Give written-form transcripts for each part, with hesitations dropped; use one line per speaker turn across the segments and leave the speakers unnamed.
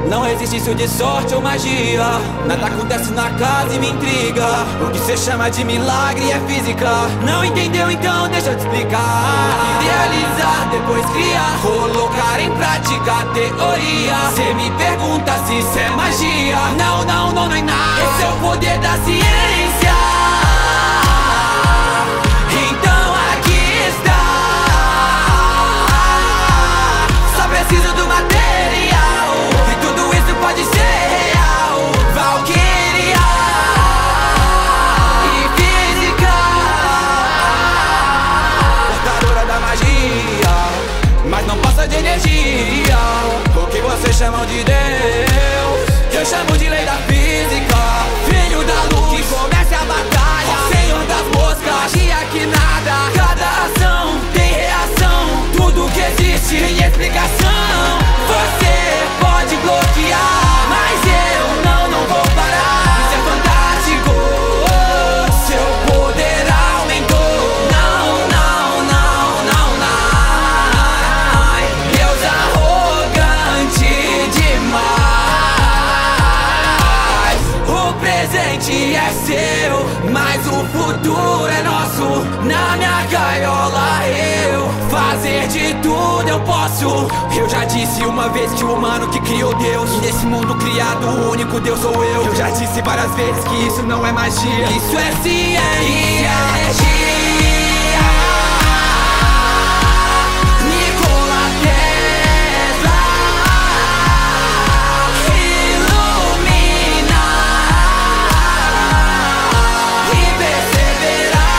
Não existe isso de sorte ou magia. Nada acontece na casa e me intriga. O que cê chama de milagre é física. Não entendeu? Então deixa eu te explicar. Idealizar, depois criar, colocar em prática a teoria. Cê me pergunta se isso é magia. Não, não, não, não é nada. Esse é o poder da ciência. Então aqui está. Só preciso do material e tudo isso pode ser real. Valkyria e física, portadora da magia, mas não passa de energia. O que vocês chamam de Deus, eu chamo de lei da física. Filho da luz, que comece a batalha, senhor das moscas, magia que nada. Cada ação tem reação, tudo que existe tem explicação. Você pode bloquear, mas eu não vou parar. Isso é fantástico, seu poder aumentou. Não, não, não, não, não. Deus arrogante demais. O presente é seu, mas o futuro é nosso. Na minha gaiola eu fazer de tudo eu posso. Eu já disse uma vez que o humano que criou Deus, e nesse mundo criado o único Deus sou eu. Eu já disse várias vezes que isso não é magia, isso é ciência e energia. Nikola Tesla ilumina e perseverar.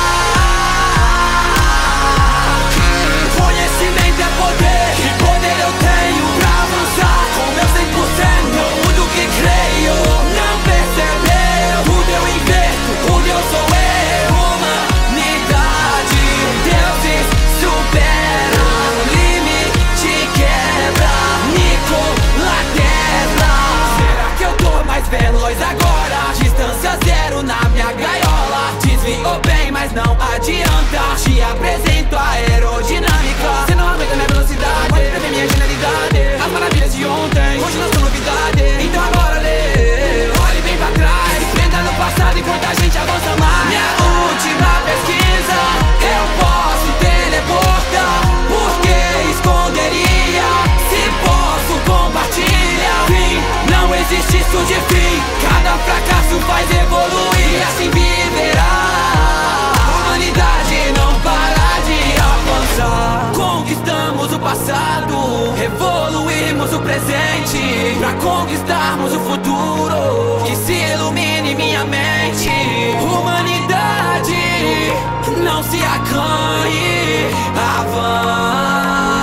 Conhecimento é poder, e poder eu tenho pra avançar com meu 100%. No mundo que creio, não percebeu, tudo eu inverto, o Deus sou eu. Humanidade, deuses supera, limite quebra. Nikola Tesla. Será que eu tô mais veloz agora? Distância zero na minha gaiola. Desviou bem, mas não adianta. Te apresento a aerodinâmica. Você não aguenta minha velocidade, pode prever minha genialidade. As maravilhas de ontem, hoje não são novidade. Então agora lê, olhe bem pra trás, prenda no passado enquanto a gente avança mais. Minha última pesquisa, eu posso teleportar. Por que esconderia? Se posso compartilhar. Fim, não existe isso de fim. Cada fracasso faz evoluir, e assim viverá. Humanidade não para de avançar. Conquistamos o passado, evoluímos o presente, pra conquistarmos o futuro que se ilumine minha mente. Humanidade, não se acanhe, avance.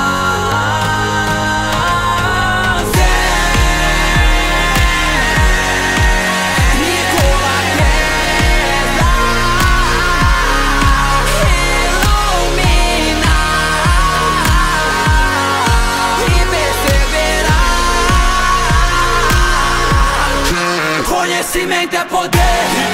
Nikola Tesla ilumina e perseverar. Conhecimento é poder.